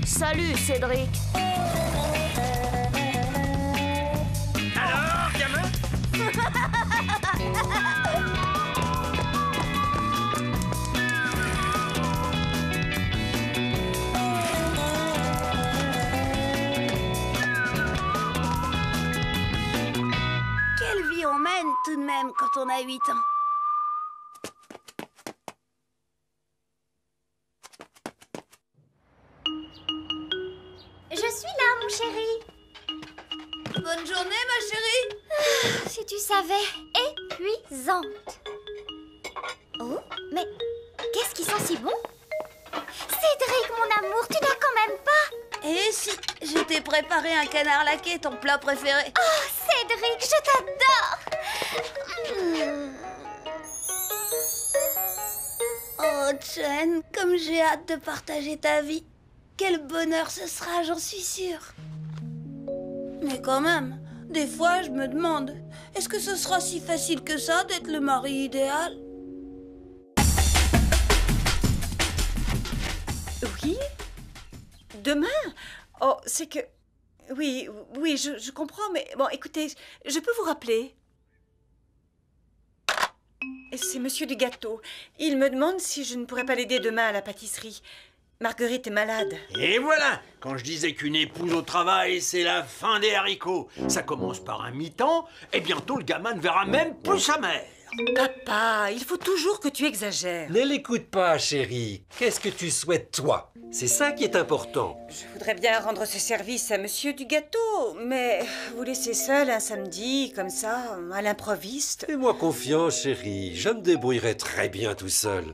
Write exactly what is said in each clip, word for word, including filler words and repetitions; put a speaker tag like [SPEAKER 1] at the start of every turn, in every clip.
[SPEAKER 1] Salut, Cédric.
[SPEAKER 2] Alors, gamin?
[SPEAKER 3] Quelle vie on mène tout de même quand on a huit ans.
[SPEAKER 4] Je suis là, mon chéri.
[SPEAKER 3] Bonne journée, ma chérie.
[SPEAKER 4] Si tu savais, épuisante. Oh, mais qu'est-ce qui sent si bon? Cédric, mon amour, tu n'as quand même pas...
[SPEAKER 3] Et si je t'ai préparé un canard laqué, ton plat préféré?
[SPEAKER 4] Oh, Cédric, je t'adore.
[SPEAKER 3] Mmh. Oh, Jen, comme j'ai hâte de partager ta vie. Quel bonheur ce sera, j'en suis sûre. Mais quand même, des fois, je me demande, est-ce que ce sera si facile que ça d'être le mari idéal?
[SPEAKER 5] Oui? Demain? Oh, c'est que... Oui, oui, je, je comprends, mais... Bon, écoutez, je peux vous rappeler? C'est Monsieur du Gâteau. Il me demande si je ne pourrais pas l'aider demain à la pâtisserie. Marguerite est malade.
[SPEAKER 2] Et voilà! Quand je disais qu'une épouse au travail, c'est la fin des haricots. Ça commence par un mi-temps, et bientôt le gamin ne verra même plus sa mère.
[SPEAKER 5] Papa, il faut toujours que tu exagères.
[SPEAKER 6] Ne l'écoute pas, chérie. Qu'est-ce que tu souhaites, toi? C'est ça qui est important.
[SPEAKER 5] Je voudrais bien rendre ce service à Monsieur du Gâteau, mais vous laisser seul un samedi, comme ça, à l'improviste.
[SPEAKER 6] Fais-moi confiance, chérie. Je me débrouillerai très bien tout seul.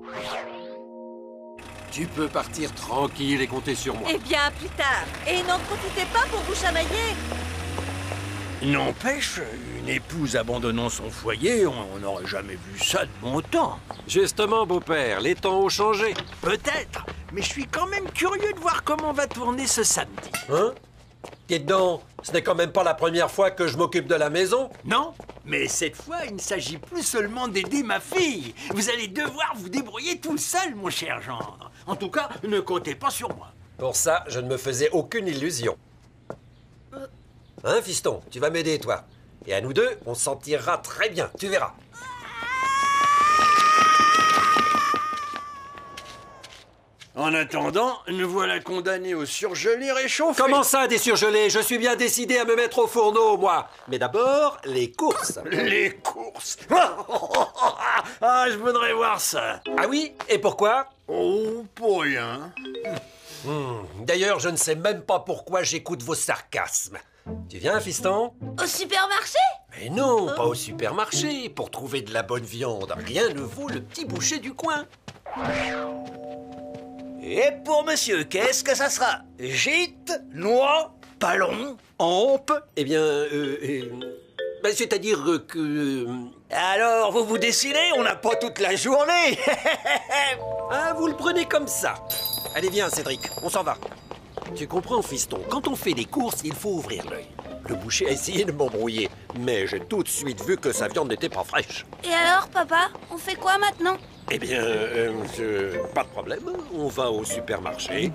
[SPEAKER 6] Tu peux partir tranquille et compter sur moi.
[SPEAKER 3] Eh bien, plus tard. Et n'en profitez pas pour vous chamailler.
[SPEAKER 2] N'empêche, une épouse abandonnant son foyer, on n'aurait jamais vu ça de bon temps.
[SPEAKER 6] Justement, beau-père, les temps ont changé.
[SPEAKER 2] Peut-être, mais je suis quand même curieux de voir comment va tourner ce samedi.
[SPEAKER 6] Hein? Dites donc, ce n'est quand même pas la première fois que je m'occupe de la maison.
[SPEAKER 2] Non, mais cette fois, il ne s'agit plus seulement d'aider ma fille. Vous allez devoir vous débrouiller tout seul, mon cher gendre. En tout cas, ne comptez pas sur moi.
[SPEAKER 6] Pour ça, je ne me faisais aucune illusion. Hein, fiston, tu vas m'aider, toi. Et à nous deux, on s'en tirera très bien, tu verras.
[SPEAKER 2] En attendant, nous voilà condamnés au surgelé réchauffé.
[SPEAKER 6] Comment ça, des surgelés? Je suis bien décidé à me mettre au fourneau, moi. Mais d'abord, les courses.
[SPEAKER 2] Les courses. Ah, je voudrais voir ça.
[SPEAKER 6] Ah oui? Et pourquoi?
[SPEAKER 2] Oh, pour rien.
[SPEAKER 6] Hmm, D'ailleurs, je ne sais même pas pourquoi j'écoute vos sarcasmes. Tu viens, fiston?
[SPEAKER 3] Au supermarché?
[SPEAKER 6] Mais non, pas au supermarché. Pour trouver de la bonne viande, rien ne vaut le petit boucher du coin.
[SPEAKER 7] Et pour monsieur, qu'est-ce que ça sera? Gîte, noix, ballon, hampe?
[SPEAKER 6] Eh bien, euh, euh, ben, c'est-à-dire que... euh,
[SPEAKER 7] Alors, vous vous décidez, on n'a pas toute la journée.
[SPEAKER 6] Ah, vous le prenez comme ça. Allez, viens, Cédric, on s'en va. Tu comprends, fiston, quand on fait des courses, il faut ouvrir l'œil. Le boucher a essayé de m'embrouiller, mais j'ai tout de suite vu que sa viande n'était pas fraîche.
[SPEAKER 3] Et alors, papa, on fait quoi maintenant?
[SPEAKER 6] Eh bien, euh, je- pas de problème, on va au supermarché.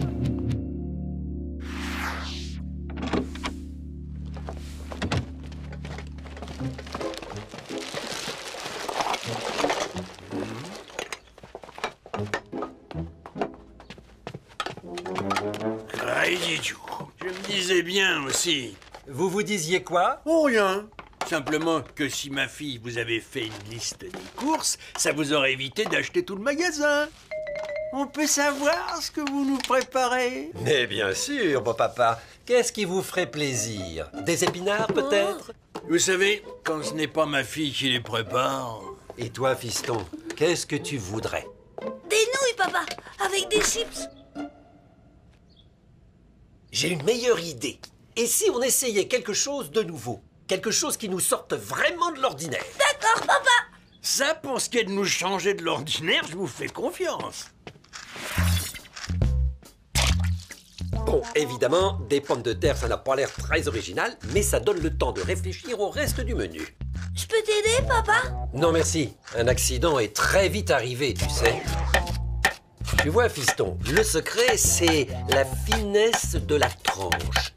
[SPEAKER 2] Raïdjou, je me disais bien aussi.
[SPEAKER 6] Vous vous disiez quoi?
[SPEAKER 2] Oh, rien. Simplement que si ma fille vous avait fait une liste des courses, ça vous aurait évité d'acheter tout le magasin. On peut savoir ce que vous nous préparez?
[SPEAKER 6] Mais bien sûr, beau papa. Qu'est-ce qui vous ferait plaisir? Des épinards, peut-être?
[SPEAKER 2] Vous savez, quand ce n'est pas ma fille qui les prépare...
[SPEAKER 6] Et toi, fiston, qu'est-ce que tu voudrais?
[SPEAKER 3] Des nouilles, papa, avec des chips.
[SPEAKER 6] J'ai une meilleure idée. Et si on essayait quelque chose de nouveau? Quelque chose qui nous sorte vraiment de l'ordinaire?
[SPEAKER 3] D'accord, papa.
[SPEAKER 2] Ça, pour ce qui est de nous changer de l'ordinaire, je vous fais confiance.
[SPEAKER 6] Bon, évidemment, des pommes de terre, ça n'a pas l'air très original, mais ça donne le temps de réfléchir au reste du menu.
[SPEAKER 3] Je peux t'aider, papa?
[SPEAKER 6] Non, merci. Un accident est très vite arrivé, tu sais. Tu vois, fiston, le secret, c'est la finesse de la tranche.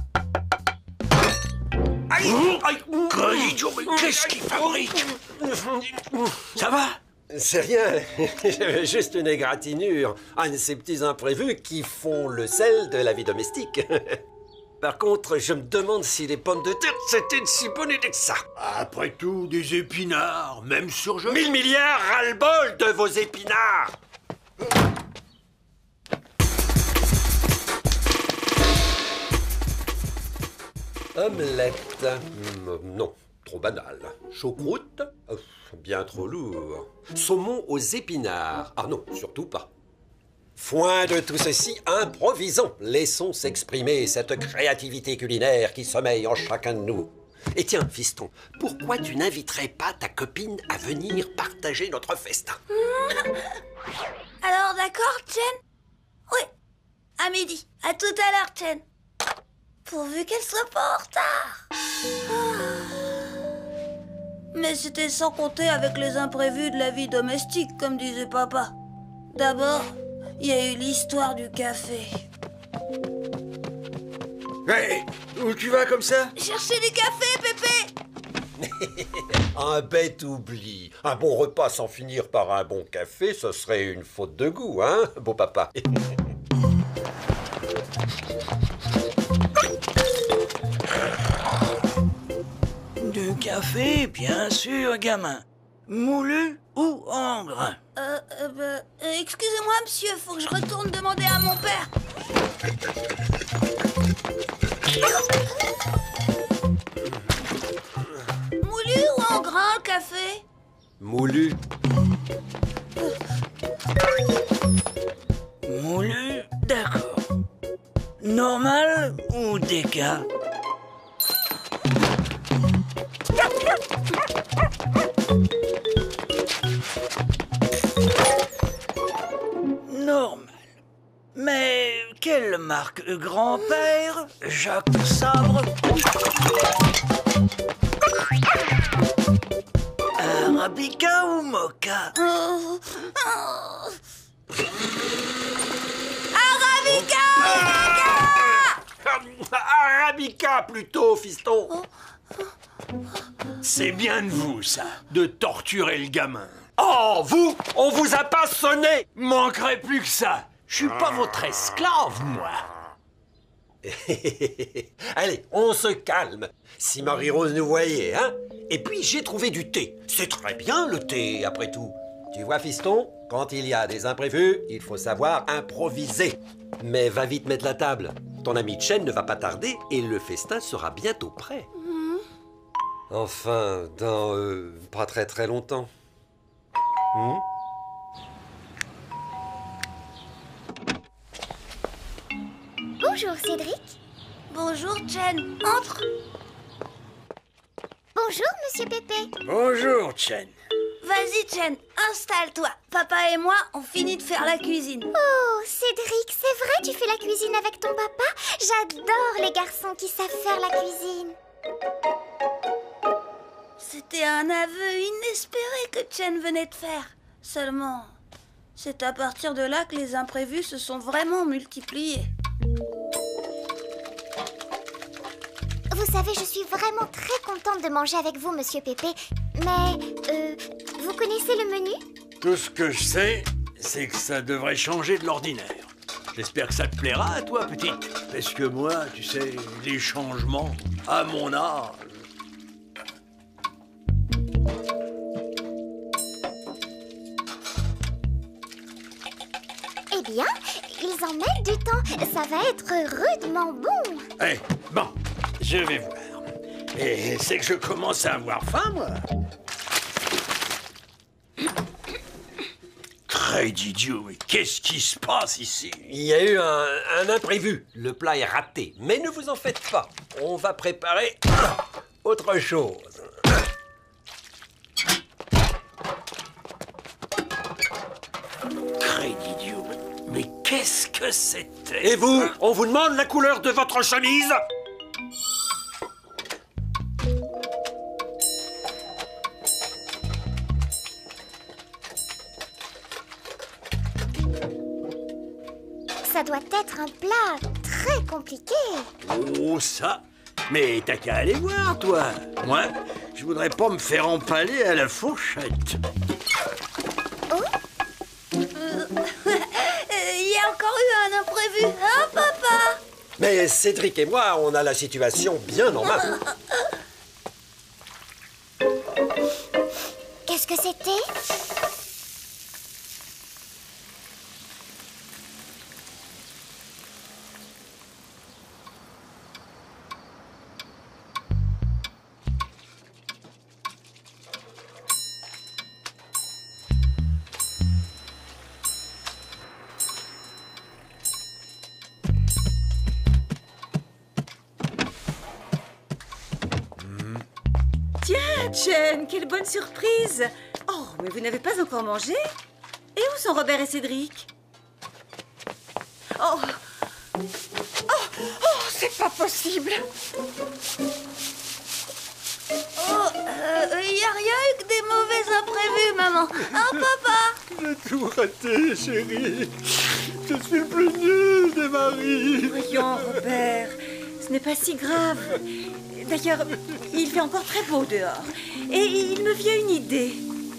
[SPEAKER 7] Aïe, aïe, quel idiot, mais qu'est-ce qu'il fabrique? Ça va?
[SPEAKER 6] C'est rien, j'avais juste une égratignure. Un de ces petits imprévus qui font le sel de la vie domestique. Par contre, je me demande si les pommes de terre, c'était une si bonne idée que ça.
[SPEAKER 2] Après tout, des épinards, même surgelés.
[SPEAKER 6] Mille milliards ras-le-bol de vos épinards. Omelette. Mm, non, trop banal. Choucroute. Oh, bien trop lourd. Saumon aux épinards. Ah non, surtout pas. Foin de tout ceci, improvisons. Laissons s'exprimer cette créativité culinaire qui sommeille en chacun de nous. Et tiens, fiston, pourquoi tu n'inviterais pas ta copine à venir partager notre festin?
[SPEAKER 3] Alors d'accord, Chen? Oui, à midi. À tout à l'heure, Chen. Pourvu qu'elle soit pas en retard. Ah. Mais c'était sans compter avec les imprévus de la vie domestique, comme disait papa. D'abord, il y a eu l'histoire du café.
[SPEAKER 2] Hé, où tu vas comme ça?
[SPEAKER 3] Chercher du café, Pépé!
[SPEAKER 6] Un bête oubli. Un bon repas sans finir par un bon café, ce serait une faute de goût, hein, beau papa?
[SPEAKER 7] Du café, bien sûr, gamin. Moulu ou en grain?
[SPEAKER 3] Euh, euh, bah, euh, excusez-moi, monsieur, faut que je retourne demander à mon père. Moulu ou en grain, le café?
[SPEAKER 6] Moulu.
[SPEAKER 7] Moulu, d'accord. Normal ou déca? Normal. Mais quelle marque? Grand-père? Jacques Sabre? Arabica ou Mocha?
[SPEAKER 3] Oh, oh. Arabica!
[SPEAKER 6] Arabica plutôt, fiston.
[SPEAKER 2] C'est bien de vous, ça, de torturer le gamin.
[SPEAKER 6] Oh, vous, on vous a pas sonné.
[SPEAKER 2] Manquerait plus que ça. Je suis pas votre esclave, moi.
[SPEAKER 6] Allez, on se calme. Si Marie-Rose nous voyait, hein. Et puis, j'ai trouvé du thé. C'est très bien, le thé, après tout. Tu vois, fiston, quand il y a des imprévus, il faut savoir improviser. Mais va vite mettre la table. Ton ami Chen ne va pas tarder et le festin sera bientôt prêt. Mmh. Enfin, dans euh, pas très très longtemps. Mmh.
[SPEAKER 4] Bonjour, Cédric.
[SPEAKER 3] Bonjour, Chen. Entre.
[SPEAKER 4] Bonjour, Monsieur Pépé.
[SPEAKER 2] Bonjour, Chen.
[SPEAKER 3] Vas-y, Chen, installe-toi. Papa et moi, on finit de faire la cuisine.
[SPEAKER 4] Oh, Cédric, c'est vrai, tu fais la cuisine avec ton papa? J'adore les garçons qui savent faire la cuisine.
[SPEAKER 3] C'était un aveu inespéré que Chen venait de faire. Seulement, c'est à partir de là que les imprévus se sont vraiment multipliés.
[SPEAKER 4] Vous savez, je suis vraiment très contente de manger avec vous, Monsieur Pépé. Mais, euh, vous connaissez le menu?
[SPEAKER 2] Tout ce que je sais, c'est que ça devrait changer de l'ordinaire. J'espère que ça te plaira à toi, petite. Parce que moi, tu sais, les changements, à mon âge...
[SPEAKER 4] Eh bien, ils en mettent du temps. Ça va être rudement bon.
[SPEAKER 2] Eh, hey, bon, je vais voir. Et c'est que je commence à avoir faim, moi. Très d'idiot, mais qu'est-ce qui se passe ici?
[SPEAKER 6] Il y a eu un, un imprévu. Le plat est raté. Mais ne vous en faites pas. On va préparer autre chose.
[SPEAKER 2] Très d'idiot, mais qu'est-ce que c'était?
[SPEAKER 6] Et vous, on vous demande la couleur de votre chemise?
[SPEAKER 4] doit être un plat très compliqué.
[SPEAKER 2] Oh, ça. Mais t'as qu'à aller voir, toi. Moi, je voudrais pas me faire empaler à la fourchette.
[SPEAKER 3] Oh. Il euh, y a encore eu un imprévu, hein, papa?
[SPEAKER 6] Mais Cédric et moi, on a la situation bien normale.
[SPEAKER 4] Qu'est-ce que c'était?
[SPEAKER 5] Tiens, Chen, quelle bonne surprise! Oh, mais vous n'avez pas encore mangé? Et où sont Robert et Cédric? Oh! Oh! Oh, c'est pas possible!
[SPEAKER 3] Oh, euh, y a rien eu que des mauvais imprévus, maman. Hein, papa?
[SPEAKER 2] J'ai tout raté, chérie. Je suis le plus nul des maris.
[SPEAKER 5] Voyons, Robert, ce n'est pas si grave. D'ailleurs, il fait encore très beau dehors. Et il me vient une idée.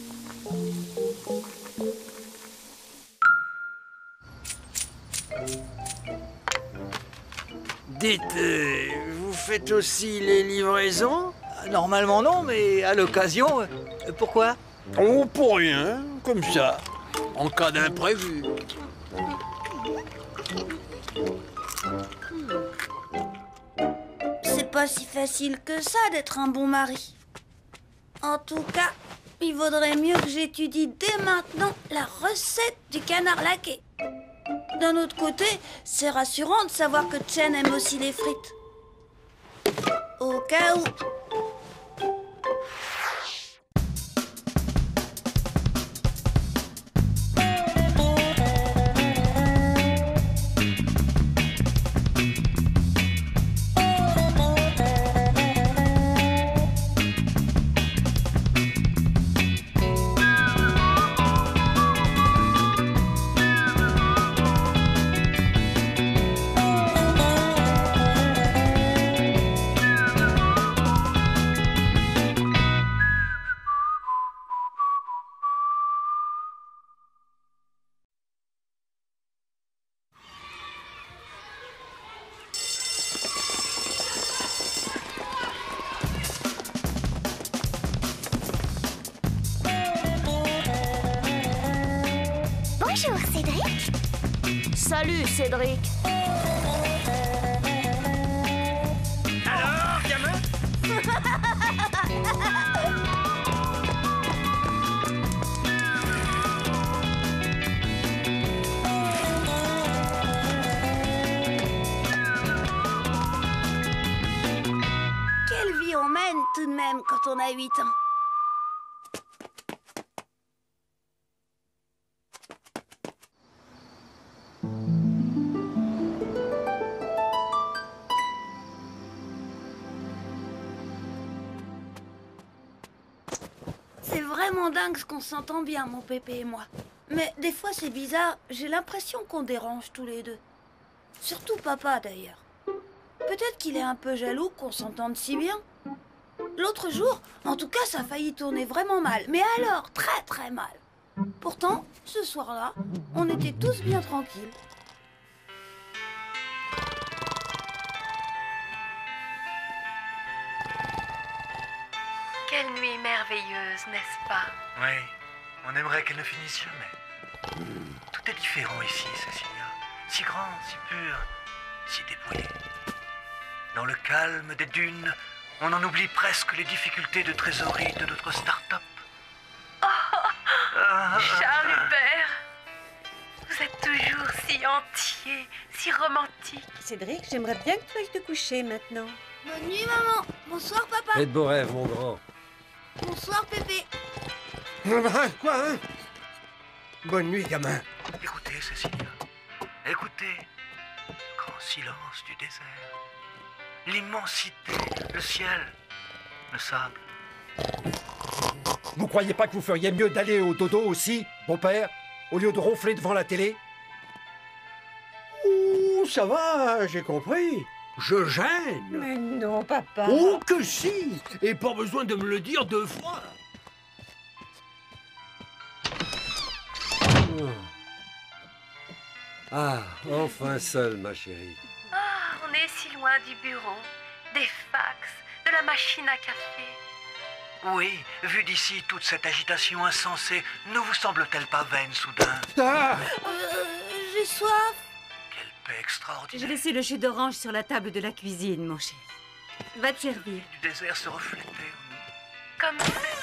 [SPEAKER 2] Dites, euh, vous faites aussi les livraisons?
[SPEAKER 7] Normalement non, mais à l'occasion, euh, pourquoi?
[SPEAKER 2] Oh, pour rien, comme ça, en cas d'imprévu.
[SPEAKER 3] C'est pas si facile que ça d'être un bon mari. En tout cas, il vaudrait mieux que j'étudie dès maintenant la recette du canard laqué. D'un autre côté, c'est rassurant de savoir que Chen aime aussi les frites. Au cas où.
[SPEAKER 4] Bonjour, Cédric.
[SPEAKER 1] Salut, Cédric.
[SPEAKER 7] Alors, gamin?
[SPEAKER 3] Quelle vie on mène tout de même quand on a huit ans. C'est vraiment dingue ce qu'on s'entend bien, mon pépé et moi. Mais des fois, c'est bizarre, j'ai l'impression qu'on dérange tous les deux. Surtout papa, d'ailleurs. Peut-être qu'il est un peu jaloux qu'on s'entende si bien. L'autre jour, en tout cas, ça a failli tourner vraiment mal. Mais alors, très très mal. Pourtant, ce soir-là, on était tous bien tranquilles.
[SPEAKER 8] Quelle nuit merveilleuse, n'est-ce pas?
[SPEAKER 9] Oui, on aimerait qu'elle ne finisse jamais. Tout est différent ici, Cécilia. Si grand, si pur, si dépouillé. Dans le calme des dunes, on en oublie presque les difficultés de trésorerie de notre start-up.
[SPEAKER 8] Oh, Charles Hubert, vous êtes toujours si entier, si romantique.
[SPEAKER 5] Cédric, j'aimerais bien que tu ailles te coucher maintenant.
[SPEAKER 3] Bonne nuit, maman. Bonsoir, papa.
[SPEAKER 6] Fais de beaux rêves, mon grand.
[SPEAKER 3] Bonsoir, pépé.
[SPEAKER 2] Quoi, hein? Bonne nuit, gamin.
[SPEAKER 9] Écoutez, Cécilia. Écoutez. Le grand silence du désert. L'immensité, le ciel, le sable.
[SPEAKER 6] Vous croyez pas que vous feriez mieux d'aller au dodo aussi, bon père, au lieu de ronfler devant la télé?
[SPEAKER 2] Oh, ça va, j'ai compris. Je gêne.
[SPEAKER 5] Mais non, papa.
[SPEAKER 2] Oh que si. Et pas besoin de me le dire deux fois.
[SPEAKER 6] Ah, enfin seule, ma chérie.
[SPEAKER 8] Ah, on est si loin du bureau, des fax, de la machine à café.
[SPEAKER 9] Oui, vu d'ici, toute cette agitation insensée ne vous semble-t-elle pas vaine soudain?
[SPEAKER 2] Ah,
[SPEAKER 3] Euh, j'ai soif.
[SPEAKER 9] Quelle paix extraordinaire.
[SPEAKER 5] J'ai laissé le jus d'orange sur la table de la cuisine, mon chéri. Va te servir.
[SPEAKER 9] Du désert se reflétait en nous.
[SPEAKER 8] Comme c'est vrai.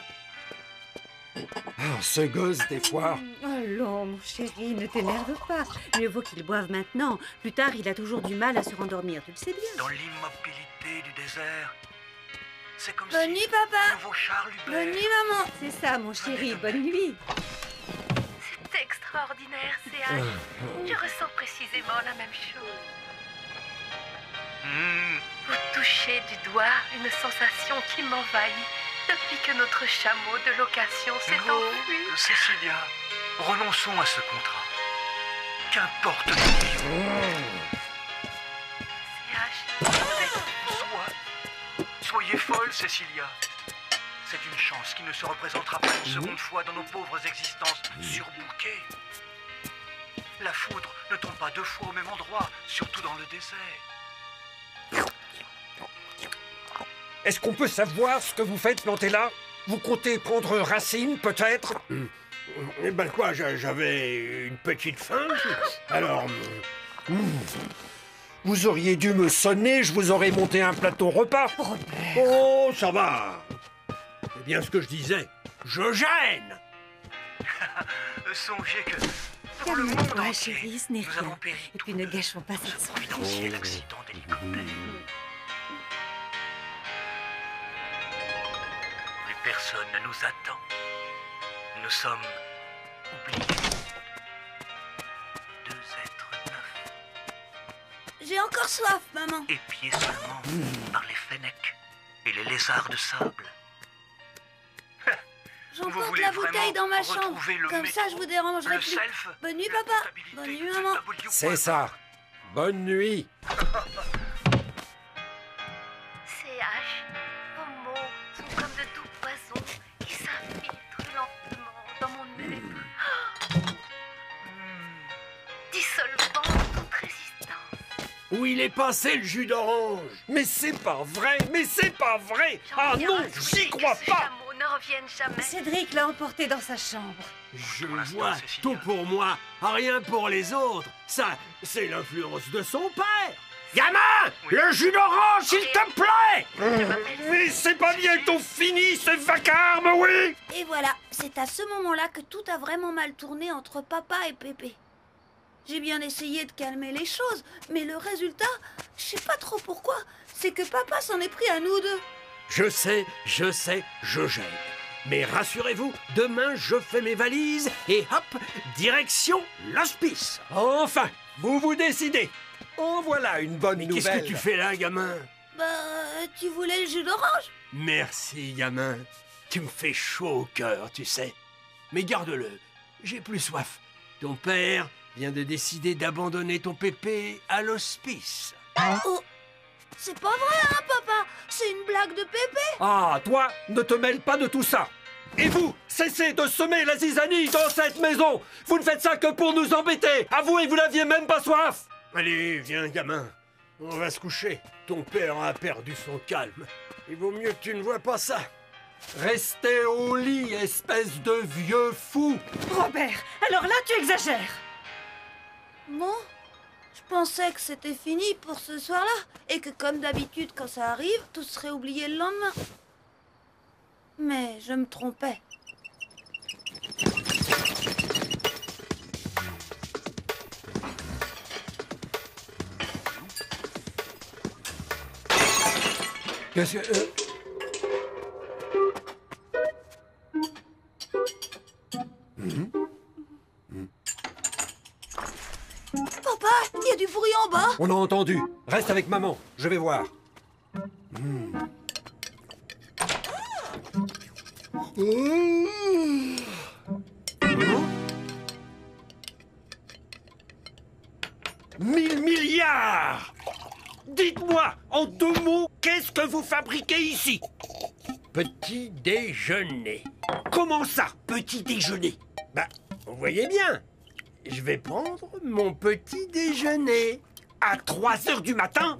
[SPEAKER 6] Ah, ce gosse, des fois.
[SPEAKER 5] Allons, mon chéri, ne t'énerve pas. Mieux vaut qu'il boive maintenant. Plus tard, il a toujours du mal à se rendormir, tu le sais bien.
[SPEAKER 9] Dans l'immobilité du désert, c'est comme
[SPEAKER 3] Bonne
[SPEAKER 9] si
[SPEAKER 3] nuit, papa.
[SPEAKER 9] le nouveau Charles Hubert...
[SPEAKER 3] Bonne nuit, maman.
[SPEAKER 5] C'est ça, mon chéri. Bonne nuit.
[SPEAKER 8] C'est extraordinaire, C H. Je ressens précisément la même chose.
[SPEAKER 9] Hmm,
[SPEAKER 8] Vous touchez du doigt une sensation qui m'envahit depuis que notre chameau de location s'est
[SPEAKER 9] Vous,
[SPEAKER 8] enfui.
[SPEAKER 9] Cécilia, renonçons à ce contrat. Qu'importe le prix.
[SPEAKER 8] C H, vous êtes
[SPEAKER 9] Sois... Soyez folle, Cécilia. C'est une chance qui ne se représentera pas une seconde fois dans nos pauvres existences surbookées. La foudre ne tombe pas deux fois au même endroit, surtout dans le désert.
[SPEAKER 6] Est-ce qu'on peut savoir ce que vous faites planter là? Vous comptez prendre racine, peut-être?
[SPEAKER 2] eh ben quoi, j'a- j'avais une petite faim. Alors,
[SPEAKER 6] Vous auriez dû me sonner, je vous aurais monté un plateau repas.
[SPEAKER 2] oh, ça va. C'est bien ce que je disais. Je gêne.
[SPEAKER 9] Songez que pour le monde
[SPEAKER 5] Calme-toi,
[SPEAKER 9] entier,
[SPEAKER 5] chérie, ce n'est
[SPEAKER 9] nous
[SPEAKER 5] rien.
[SPEAKER 9] avons péri
[SPEAKER 5] Et puis ne gâchons pas cette
[SPEAKER 9] un
[SPEAKER 5] soirée.
[SPEAKER 9] providentiel accident d'hélicoptère. Plus personne ne nous attend. Nous sommes oubliés. Deux êtres neufs,
[SPEAKER 3] J'ai encore soif, maman.
[SPEAKER 9] épiés seulement par les fennecs et les lézards de sable. Vous
[SPEAKER 3] J'emporte
[SPEAKER 9] voulez
[SPEAKER 3] la
[SPEAKER 9] vraiment
[SPEAKER 3] bouteille dans ma chambre.
[SPEAKER 9] retrouver le
[SPEAKER 3] Comme ça, je
[SPEAKER 9] métro,
[SPEAKER 3] vous dérangerai
[SPEAKER 9] le
[SPEAKER 3] plus.
[SPEAKER 9] self,
[SPEAKER 3] Bonne nuit,
[SPEAKER 9] la
[SPEAKER 3] papa.
[SPEAKER 9] stabilité
[SPEAKER 3] Bonne nuit,
[SPEAKER 9] de
[SPEAKER 3] maman.
[SPEAKER 9] W.
[SPEAKER 6] C'est ça. Bonne nuit.
[SPEAKER 8] C H, vos mots sont comme de doux poisons qui s'infiltrent lentement dans mon être, dissolvant toute résistance.
[SPEAKER 2] Où il est passé le jus d'orange?
[SPEAKER 6] Mais c'est pas vrai, mais c'est pas vrai.
[SPEAKER 8] J'en
[SPEAKER 6] Ah
[SPEAKER 8] viens
[SPEAKER 6] non,
[SPEAKER 8] à souhaiter
[SPEAKER 6] j'y
[SPEAKER 8] que
[SPEAKER 6] crois
[SPEAKER 8] ce
[SPEAKER 6] pas.
[SPEAKER 8] chameau ne revienne jamais.
[SPEAKER 5] Cédric l'a emporté dans sa chambre.
[SPEAKER 2] Je
[SPEAKER 9] Pour l'instant,
[SPEAKER 2] vois
[SPEAKER 9] Cécilia.
[SPEAKER 2] tout pour moi, rien pour les autres. Ça, c'est l'influence de son père. Gamin, le jus d'orange, s'il te plaît.
[SPEAKER 6] Mais c'est pas bientôt fini, ce vacarme, oui.
[SPEAKER 3] Et voilà, c'est à ce moment-là que tout a vraiment mal tourné entre papa et Pépé. J'ai bien essayé de calmer les choses, mais le résultat, je sais pas trop pourquoi, c'est que papa s'en est pris à nous deux.
[SPEAKER 2] Je sais, je sais, je gêne. Mais rassurez-vous, demain je fais mes valises et hop, direction l'hospice.
[SPEAKER 6] Enfin, vous vous décidez. En voilà une bonne
[SPEAKER 2] Mais
[SPEAKER 6] nouvelle.
[SPEAKER 2] qu'est-ce que tu fais là, gamin?
[SPEAKER 3] Bah, tu voulais le jus d'orange?
[SPEAKER 2] Merci, gamin. Tu me fais chaud au cœur, tu sais. Mais garde-le, j'ai plus soif. Ton père vient de décider d'abandonner ton pépé à l'hospice.
[SPEAKER 3] Oh, c'est pas vrai, hein, papa? C'est une blague de Pépé?
[SPEAKER 6] Ah, toi, ne te mêle pas de tout ça. Et vous, cessez de semer la zizanie dans cette maison. Vous ne faites ça que pour nous embêter. Avouez, vous n'aviez même pas soif.
[SPEAKER 2] Allez, viens, gamin. On va se coucher. Ton père a perdu son calme. Il vaut mieux que tu ne vois pas ça.
[SPEAKER 6] Restez au lit, espèce de vieux fou.
[SPEAKER 5] Robert, alors là, tu exagères.
[SPEAKER 3] Bon, je pensais que c'était fini pour ce soir-là, et que comme d'habitude, quand ça arrive, tout serait oublié le lendemain. Mais je me trompais.
[SPEAKER 6] Qu'est-ce que... euh,
[SPEAKER 3] Papa, il y a du bruit en bas.
[SPEAKER 6] On a entendu. Reste avec maman. Je vais voir. Mille milliards! Dites-moi, en deux mots, qu'est-ce que vous fabriquez ici?
[SPEAKER 2] Petit déjeuner.
[SPEAKER 6] Comment ça, petit déjeuner?
[SPEAKER 2] Bah, vous voyez bien. Je vais prendre mon petit déjeuner.
[SPEAKER 6] À trois heures du matin?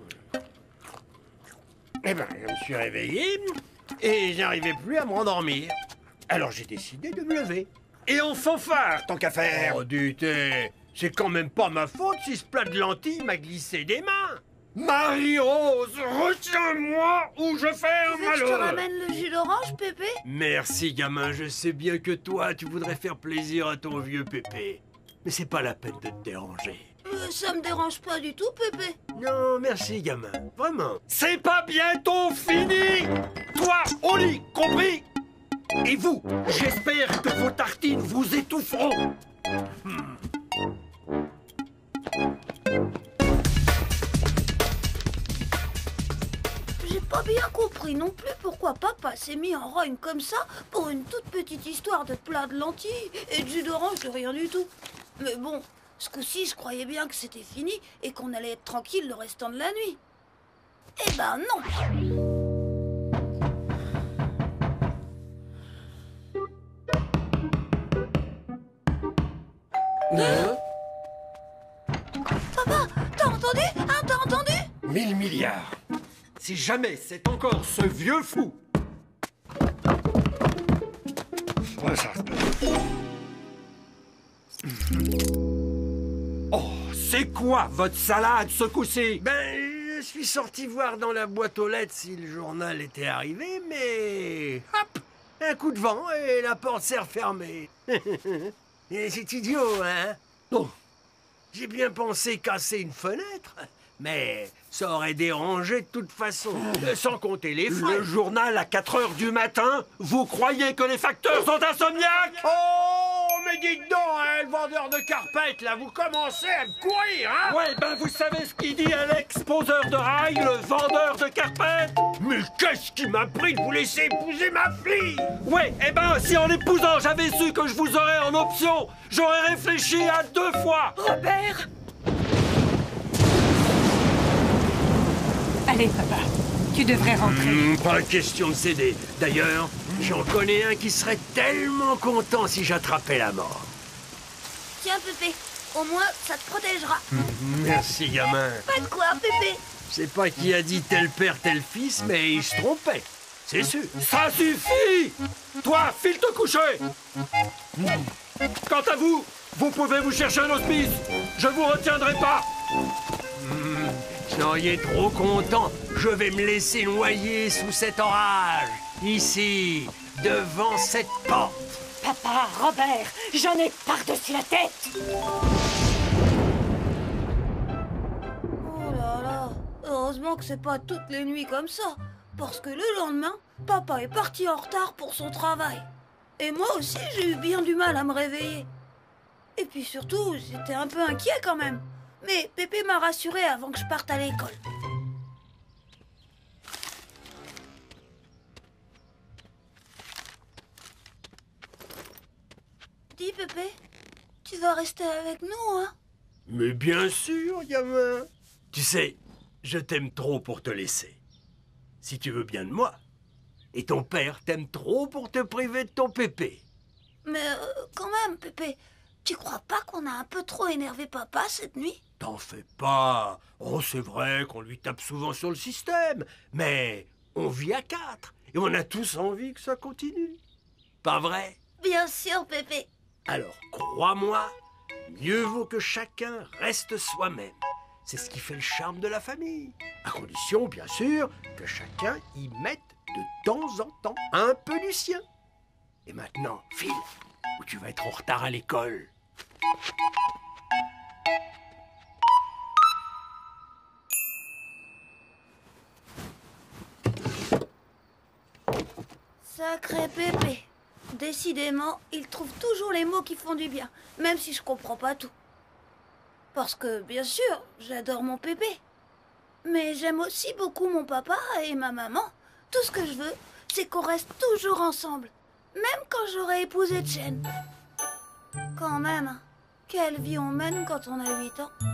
[SPEAKER 2] Eh ben, je me suis réveillé et j'arrivais plus à me rendormir. Alors j'ai décidé de me lever.
[SPEAKER 6] Et en fanfare, tant qu'à faire.
[SPEAKER 2] Oh, ditez, c'est quand même pas ma faute si ce plat de lentilles m'a glissé des mains.
[SPEAKER 6] Marie-Rose, retiens-moi ou je ferme
[SPEAKER 3] Tu veux que je te
[SPEAKER 6] alors.
[SPEAKER 3] ramène le jus d'orange, Pépé?
[SPEAKER 2] Merci, gamin, je sais bien que toi, tu voudrais faire plaisir à ton vieux Pépé. Mais c'est pas la peine de te déranger.
[SPEAKER 3] Euh, ça me dérange pas du tout, Pépé.
[SPEAKER 2] Non, merci, gamin, vraiment.
[SPEAKER 6] C'est pas bientôt fini. Toi, au lit, compris? Et vous, j'espère que vos tartines vous étoufferont.
[SPEAKER 3] J'ai pas bien compris non plus pourquoi papa s'est mis en rogne comme ça pour une toute petite histoire de plat de lentilles et de jus d'orange de rien du tout. Mais bon, ce coup-ci, je croyais bien que c'était fini et qu'on allait être tranquille le restant de la nuit. Eh ben non!
[SPEAKER 2] Hein?
[SPEAKER 3] Papa, t'as entendu? Hein, t'as entendu?
[SPEAKER 6] Mille milliards. Si jamais c'est encore ce vieux fou. Oh, c'est quoi votre salade ce coup-ci?
[SPEAKER 2] Ben, je suis sorti voir dans la boîte aux lettres si le journal était arrivé, mais... Hop! Un coup de vent et la porte s'est refermée. Et c'est idiot, hein?
[SPEAKER 6] Oh.
[SPEAKER 2] J'ai bien pensé casser une fenêtre, mais ça aurait dérangé de toute façon, sans compter les frais.
[SPEAKER 6] Le journal à quatre heures du matin? Vous croyez que les facteurs sont insomniaques?
[SPEAKER 2] Oh, mais dites donc, hein, le vendeur de carpette, là, vous commencez à me courir, hein?
[SPEAKER 6] Ouais, ben vous savez ce qu'il dit Alex, poseur de rails, le vendeur de carpette?
[SPEAKER 2] Mais qu'est-ce qui m'a pris de vous laisser épouser ma fille?
[SPEAKER 6] Ouais, eh ben si en l'épousant j'avais su que je vous aurais en option, j'aurais réfléchi à deux fois.
[SPEAKER 5] Robert!
[SPEAKER 1] Allez, papa, tu devrais rentrer.
[SPEAKER 2] Hmm, pas question de céder. D'ailleurs, j'en connais un qui serait tellement content si j'attrapais la mort.
[SPEAKER 3] Tiens, Pépé, au moins ça te protégera.
[SPEAKER 2] Merci, gamin.
[SPEAKER 3] Pas de quoi, Pépé.
[SPEAKER 2] Je sais pas qui a dit tel père, tel fils, mais il se trompait. C'est sûr.
[SPEAKER 6] Ça suffit! Toi, file te coucher! Quant à vous, vous pouvez vous chercher un hospice. Je vous retiendrai pas.
[SPEAKER 2] Seriez trop content. Je vais me laisser noyer sous cet orage. Ici, devant cette porte.
[SPEAKER 1] Papa, Robert, j'en ai par-dessus la tête.
[SPEAKER 3] Oh là là, heureusement que c'est pas toutes les nuits comme ça. Parce que le lendemain, papa est parti en retard pour son travail. Et moi aussi, j'ai eu bien du mal à me réveiller. Et puis surtout, j'étais un peu inquiet quand même. Mais Pépé m'a rassuré avant que je parte à l'école. Dis, Pépé, tu vas rester avec nous, hein?
[SPEAKER 2] Mais bien sûr, gamin. Tu sais, je t'aime trop pour te laisser. Si tu veux bien de moi. Et ton père t'aime trop pour te priver de ton Pépé.
[SPEAKER 3] Mais euh, quand même, Pépé, tu crois pas qu'on a un peu trop énervé papa cette nuit?
[SPEAKER 2] T'en fais pas. Oh, c'est vrai qu'on lui tape souvent sur le système. Mais on vit à quatre. Et on a tous envie que ça continue. Pas vrai?
[SPEAKER 3] Bien sûr, Pépé.
[SPEAKER 2] Alors, crois-moi, mieux vaut que chacun reste soi-même. C'est ce qui fait le charme de la famille. À condition, bien sûr, que chacun y mette de temps en temps un peu du sien. Et maintenant, file, ou tu vas être en retard à l'école.
[SPEAKER 3] Sacré Pépé. Décidément, il trouve toujours les mots qui font du bien, même si je comprends pas tout. Parce que, bien sûr, j'adore mon Pépé. Mais j'aime aussi beaucoup mon papa et ma maman. Tout ce que je veux, c'est qu'on reste toujours ensemble. Même quand j'aurai épousé Chen. Quand même, quelle vie on mène quand on a huit ans.